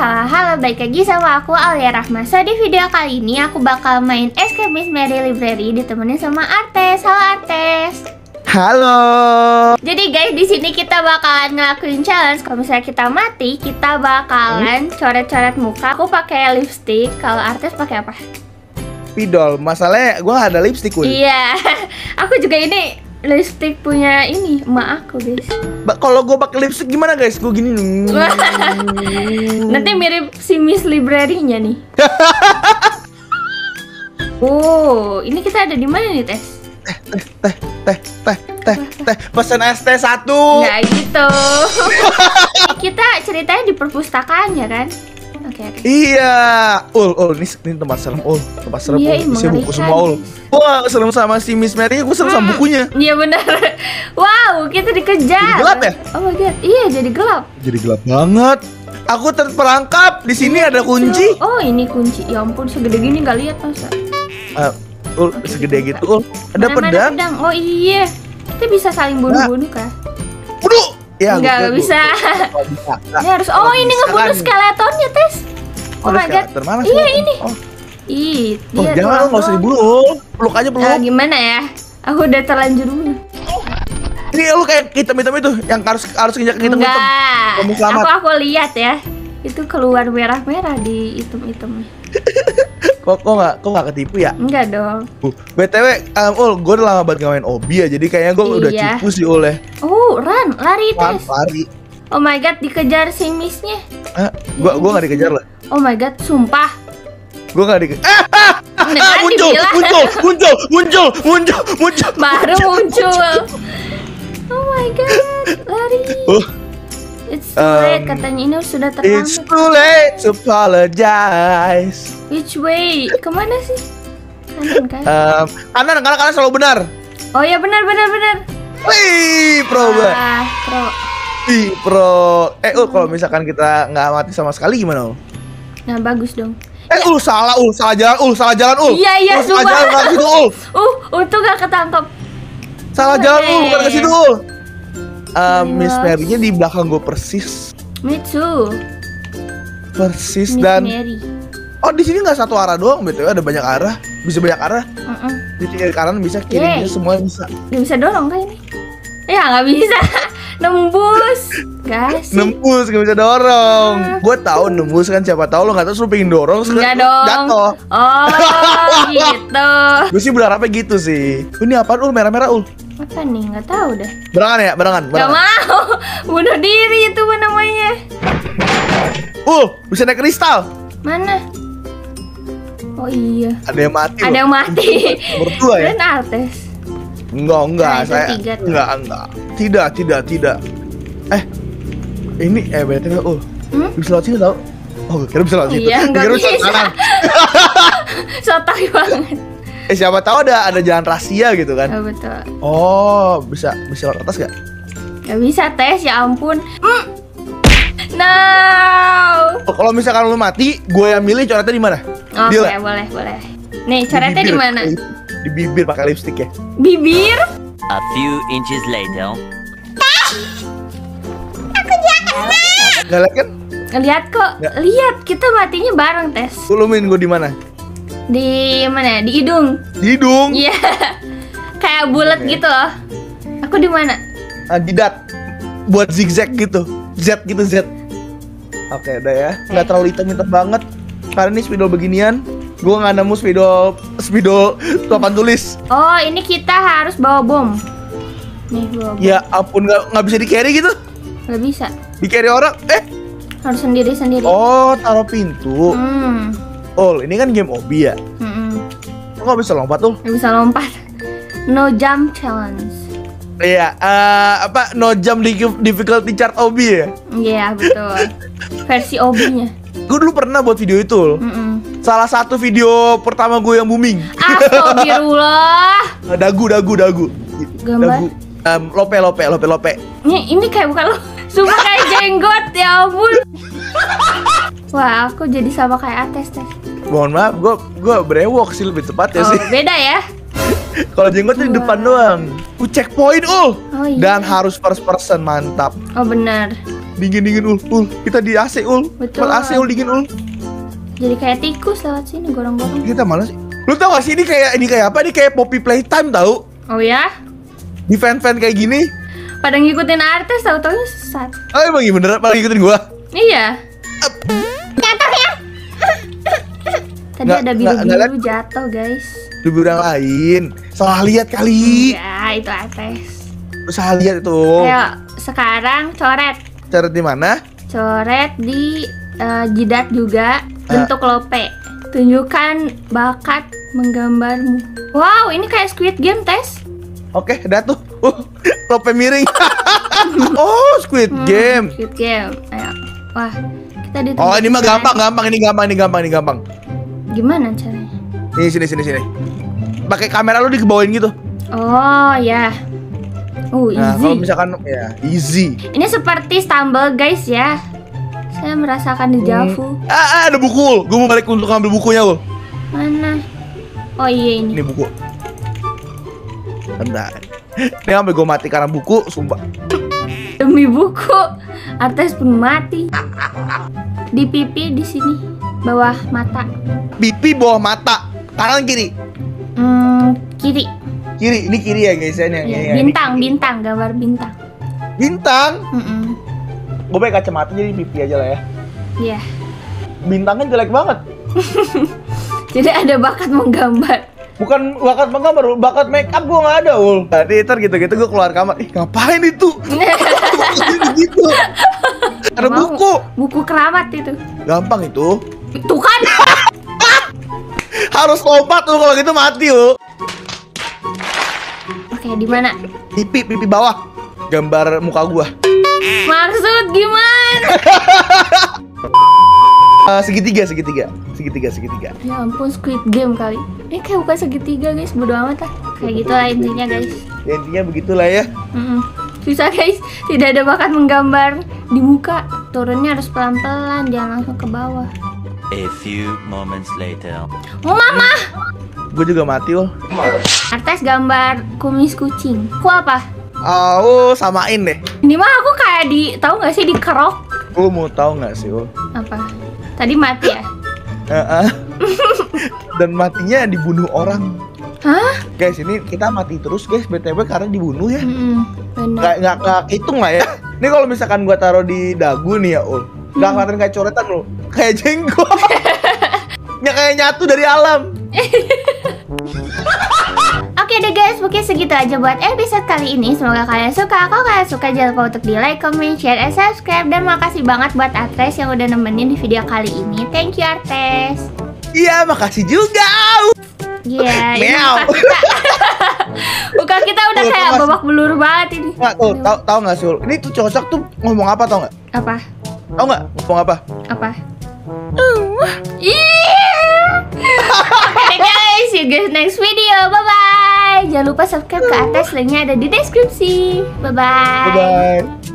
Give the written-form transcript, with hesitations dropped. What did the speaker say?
halo, balik lagi sama aku Alia Rahma. So, di video kali ini aku bakal main Escape Miss Mary Library ditemenin sama Artes. Halo Artes. Halo. Jadi guys, di sini kita bakalan ngelakuin challenge. Kalau misalnya kita mati, kita bakalan coret-coret muka. Aku pakai lipstick. Kalau Artes pakai apa? Spidol. Masalahnya gue gak ada lipstick. Iya. Aku juga ini lipstick punya ini emak aku guys. Kalau gue pakai lipstick gimana guys? Gue gini. Nanti mirip si Miss Library-nya nih. Oh, ini kita ada di mana nih, Tes? Teh. Pesan es teh 1. Nggak gitu. Kita ceritanya di perpustakaan ya kan? Oke. Iya. Ini tempat serem. Tempat serem. Iya, Isi buku mengerikan. semua. Wah, serem sama si Miss Mary. Gue serem sama bukunya. Iya benar. Wow, kita dikejar. Jadi gelap ya? Oh my god. Iya, jadi gelap. Jadi gelap banget. Aku terperangkap. Di sini ada kunci. Oh, ini kunci. Ya ampun, segede gini nggak lihat masa. Segede gitu. Ada Mana-mana pedang. Oh iya. Kita bisa saling bunuh-bunuh kah? Waduh. Ya, Nggak bisa. Ini harus. Oh, ini ngebunuh skeletonnya, Tes. Oh my god. Mana Iya ini. Ih, dia jangan, nggak usah dibunuh. Peluk aja peluk. Gimana ya? Aku udah terlanjur bunuh. Ini lu kayak hitam-hitam itu yang harus injak hitam-hitam. Kamu Enggak. selamat. Aku lihat ya. Itu keluar merah-merah di item-itemnya. Kok nggak ketipu ya? Enggak dong. BTW, gue udah lama banget nggak main Obi ya, jadi kayaknya gue udah Iya. cipu sih oleh. Oh, lari Tes. Lari. Oh my god, dikejar si Miss-nya. Gue nggak dikejar lah. Oh my god, sumpah. Gue nggak dikejar. Beneran dibilang. Muncul. Baru muncul. Oh my god, lari. It's too late, katanya ini sudah It's terlambat. too late to apologize. Which way? Kemana sih? Kanan kan? Kanan selalu benar. Oh ya benar. Wih, pro banget. Pro. Wih, pro. Kalau misalkan kita nggak mati sama sekali gimana? Nah bagus dong. Salah jalan. Iya, Salah sumpah. jalan ke situ, Untung gak ketangkep. Salah jalan, bukan ke situ, Miss Yes. Mary-nya di belakang gue persis. Me too. Persis Miss dan Mary. oh, di sini nggak satu arah doang, BTW ada banyak arah. Bisa banyak arah. Di kiri kanan bisa, kiri Yeay. bisa, semua bisa. Gak bisa dorong kan ini? Ya gak bisa. Nembus. Gak sih. Nembus, gak bisa dorong. Gue tahu nembus kan, siapa tahu lo nggak tahu, suruh pengen dorong, Enggak dong. jatuh. Oh gitu. Gue sih berharapnya gitu sih. Ini apaan merah-merah Apa nih? Gak tahu deh. Berangan. Gak mau. Bunuh diri itu namanya. Bisa naik kristal. Mana? Oh iya. Ada yang mati. Ada yang mati. Berdua ya? Dan Artes. Enggak, Nah, itu saya 3 tuh. enggak. Tidak. Ini BTW, bisa lewat sini tau? Oh, kira bisa lewat situ. Iya, nggak Kira bisa. kanan. Sotoy banget. Siapa tahu ada jalan rahasia gitu kan? Oh betul. Oh, bisa lewat atas gak? Gak bisa Tes, ya ampun. No. Kalau misalkan lu mati, gue yang milih coretnya di mana? Oke, Deal ya? boleh. Nih, coretnya di mana? Di bibir pakai lipstick ya. Bibir? A few inches later. Gak liat kan? Lihat kok. Nggak. Lihat, kita matinya bareng Tes. Lu main gue di mana? Di mana? Di hidung. Di hidung. Iya. Kayak bulat gitu loh. Aku di mana? Jidat. Buat zigzag gitu. Z. Oke, udah ya. Nggak terlalu hitam banget. Karena ini spidol beginian. Gue nggak nemu spidol papan tulis. Oh, ini kita harus bawa bom. Nih, bawa bom. Ya ampun, nggak bisa di carry gitu. Gak bisa. Di carry orang. Harus sendiri-sendiri. Oh, taruh pintu. Ini kan game Obi ya. Lo nggak bisa lompat tuh. Gak bisa lompat. No jump challenge. Iya. No jump difficulty chart Obi ya. Iya, betul. Versi Obi-nya. Gue dulu pernah buat video itu. Salah satu video pertama gue yang booming. Astagfirullah. Dagu. Gambar? Dagu. Lope. Ini kayak bukan lo. Sumpah kayak jenggot, ya ampun. Wah, aku jadi sama kayak Ates. Mohon maaf, gue brewok sih lebih tepat ya Oh, sih. beda ya? Kalau jenggotnya di depan doang. Checkpoint Oh, iya. Dan harus first person, mantap. Oh, benar. Dingin ul. Kita di AC ul. Betul. AC ul dingin ul. Jadi kayak tikus lewat sini gorong-gorong. Kita mana sih? Lu tau gak sih ini kayak apa? Ini kayak Poppy Playtime tau? Oh ya? Di fan-fan kayak gini. Pada ngikutin artis tahu-taunya sesat. Oh emang bener? Pada ngikutin gua? Iya. Jatuh ya. Tadi Nggak, ada nggak biru-biru jatuh guys. Di yang lain. Salah lihat kali. Ya itu artis. Salah lihat itu. Ayo sekarang coret. Cara di mana? Coret di jidat juga bentuk lope. Tunjukkan bakat menggambarmu. Wow, ini kayak Squid Game tes. Oke, udah tuh. Lope miring. Oh, Squid Game. Squid Game. Ayo. Wah, kita ditunjukkan. Oh, ini mah gampang. Ini gampang. Gimana caranya? Nih, sini. Pakai kamera lu dikebawain gitu. Oh, ya. Nah, Easy. kalau misalkan ya easy. Ini seperti Stumble guys ya. Saya merasakan dejavu. Ada buku. Gue mau balik untuk ngambil bukunya, Ul. Mana? Oh iya ini. Ini buku. Bentar. Ini sampai gue mati karena buku, sumpah. Demi buku, artis pun mati. Di pipi di sini, bawah mata. Pipi bawah mata, kanan kiri. Kiri. Kiri, ini kiri ya guys ya. Ini, Iya, ini, bintang, gambar bintang. Bintang. Mm-mm. Gue pakai kacamata jadi pipi aja lah ya. Iya. Bintangnya jelek banget. Jadi ada bakat menggambar. Bukan bakat menggambar, bakat make up gue nggak ada, Ul. Tadi ntar gitu-gitu gue keluar kamar. Ngapain itu? Gitu. Ada Mau. buku. Buku keramat itu. Gampang itu. Tuh kan. Harus lompat tuh kalau gitu mati, Ul. Oke, di mana? Pipi bawah. Gambar muka gua. Maksud gimana? Segitiga. Ya ampun, Squid Game kali. Ini kayak bukan segitiga guys, bodo amat lah. Kayak gitulah intinya guys. Ya, intinya begitulah ya. Susah guys, tidak ada bakat menggambar di muka. Turunnya harus pelan-pelan, jangan langsung ke bawah. A few moments later. Oh mama! Gue juga mati, Ul. Artes gambar kumis kucing. Aku apa? Samain deh. Ini mah aku kayak tahu nggak sih dikerok? Lu mau tahu nggak sih, Ul? Apa? Tadi mati ya? Dan matinya dibunuh orang. Hah? Guys, ini kita mati terus guys, BTW karena dibunuh ya. Benar. Nggak hitung lah ya. Ini kalau misalkan gua taruh di dagu nih ya, Ul. Nggak kelihatan kayak coretan loh. Kayak jenggot. Nggak kayak nyatu dari alam. Oke deh guys, mungkin segitu aja buat episode kali ini. Semoga kalian suka. Kalau kalian suka, jangan lupa untuk di like, comment, share, and subscribe. Dan makasih banget buat Artes yang udah nemenin di video kali ini. Thank you Artes. Iya, makasih juga. Iya, ini Meow. muka kita udah kayak babak belur banget ini. Nggak, tuh, tahu nggak sih, Ul? Ini tuh cocok tuh ngomong apa tau nggak? Apa? Tahu nggak ngomong apa? Apa? Oke guys, see you guys next video. Bye bye. Jangan lupa subscribe ke atas, linknya ada di deskripsi. Bye bye. Bye bye.